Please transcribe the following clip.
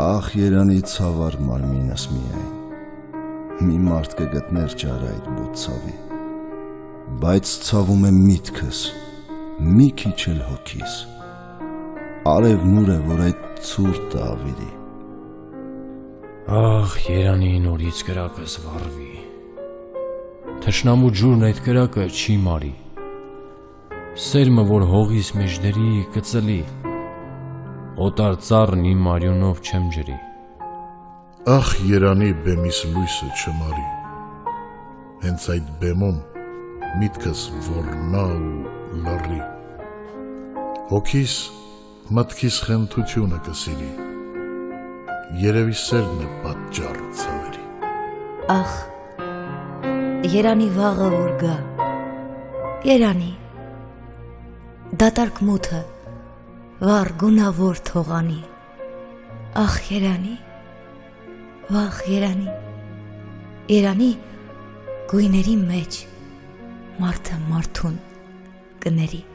Ախ Երանի ցավար մարմինս միայն, մի մարդ կգտներ ճար այդ բոտ ցավի, բայց ցավում է միտքս, մի քիչ էլ հոգիս, արևն ուր է, որ այդ ցուրտը ավիրի։ Ախ Երանի նորից կրակս վառվի, թշնամու ջուրն այդ կրակը չի մարի, սերմը որ հողիս մեջ դրի կծլի, օտար ծառն իմ արյունով չեմ ջրի։ Ախ Երանի բեմիս լույսը չմարի, հենց այդ բեմում միտքս ոռնա ու լռի, հոգիս մտքիս խենթությունը կսիրի, երևի սերն է պատճառը ցավերի։ Ախ Երանի վաղը որ գա, Երանի դատարկ մութը վառ գունավոր թողանի, ախ Երանի, վաղ Երանի, Երանի գույների մեջ մարդը մարդուն կների։